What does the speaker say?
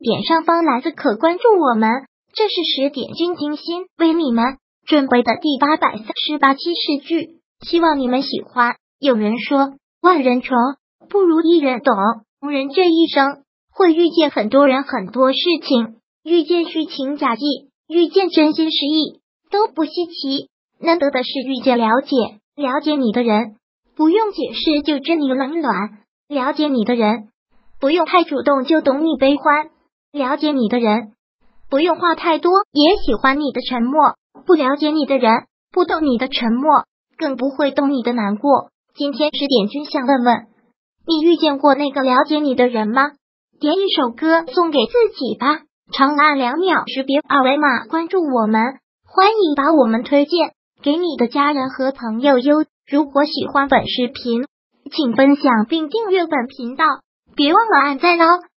点上方蓝色可关注我们，这是10点君精心为你们准备的第838期视剧，希望你们喜欢。有人说，万人宠不如一人懂，人这一生会遇见很多人很多事情，遇见虚情假意，遇见真心实意都不稀奇，难得的是遇见了解你的人，不用解释就知你冷暖，了解你的人不用太主动就懂你悲欢，了解你的人不用话太多也喜欢你的沉默，不了解你的人不懂你的沉默，更不会懂你的难过。今天10点君想问问，你遇见过那个了解你的人吗？点一首歌送给自己吧，长按2秒识别二维码关注我们，欢迎把我们推荐给你的家人和朋友哟。如果喜欢本视频，请分享并订阅本频道，别忘了按赞哦。